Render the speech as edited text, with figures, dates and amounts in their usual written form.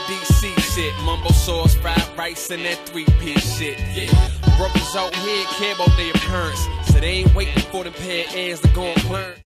DC shit. Mumbo sauce, fried rice, and that 3-piece shit. Yeah. Brothers out here care about their appearance, so they ain't waiting for them pair of ears to go and learn.